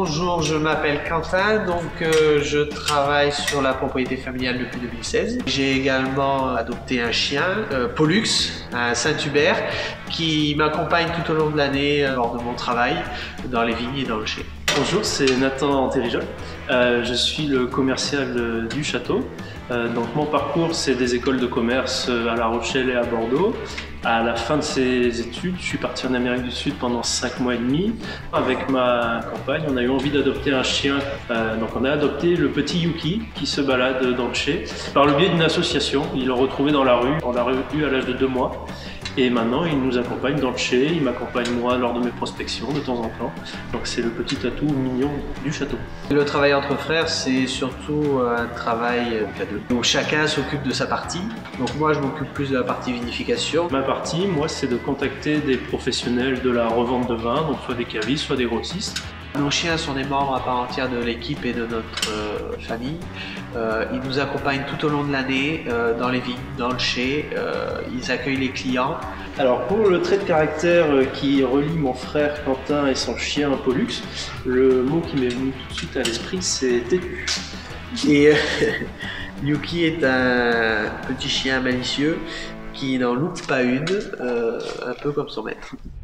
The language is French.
Bonjour, je m'appelle Quentin, je travaille sur la propriété familiale depuis 2016. J'ai également adopté un chien, Pollux, un Saint-Hubert, qui m'accompagne tout au long de l'année lors de mon travail dans les vignes et dans le chai. Bonjour, c'est Nathan Antérijol. Je suis le commercial du château. Donc mon parcours, c'est des écoles de commerce à La Rochelle et à Bordeaux. À la fin de ces études, je suis parti en Amérique du Sud pendant 5 mois et demi. Avec ma compagne, on a eu envie d'adopter un chien. Donc on a adopté le petit Yuki qui se balade dans le chai par le biais d'une association. Il l'a retrouvé dans la rue. On l'a eu à l'âge de 2 mois. Et maintenant, il nous accompagne dans le chai, il m'accompagne moi lors de mes prospections de temps en temps. Donc c'est le petit atout mignon du château. Le travail entre frères, c'est surtout un travail à deux. Donc chacun s'occupe de sa partie. Donc moi, je m'occupe plus de la partie vinification. Ma partie, moi, c'est de contacter des professionnels de la revente de vin, donc soit des cavistes, soit des grossistes. Nos chiens sont des membres à part entière de l'équipe et de notre famille. Ils nous accompagnent tout au long de l'année dans les vignes, dans le chai. Ils accueillent les clients. Alors pour le trait de caractère qui relie mon frère Quentin et son chien Pollux, le mot qui m'est venu tout de suite à l'esprit, c'est têtu. Et Yuki est un petit chien malicieux qui n'en loupe pas une, un peu comme son maître.